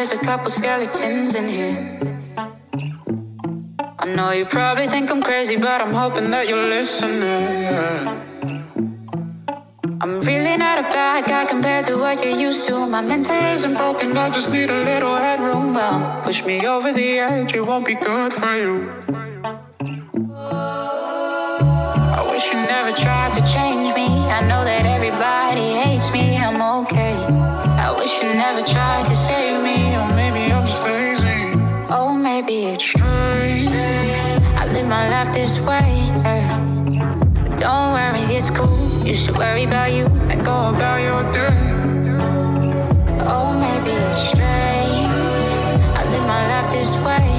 there's a couple skeletons in here. I know you probably think I'm crazy, but I'm hoping that you're listening. I'm really not a bad guy compared to what you're used to. My mental isn't broken, I just need a little headroom. Well, push me over the edge, it won't be good for you. I wish you never tried to change me. I know that everybody hates me, I'm okay. I wish you never tried to save me. Or maybe I'm just lazy. Oh, maybe it's strange I live my life this way. But don't worry, it's cool. You should worry about you and go about your day. Oh, maybe it's strange I live my life this way.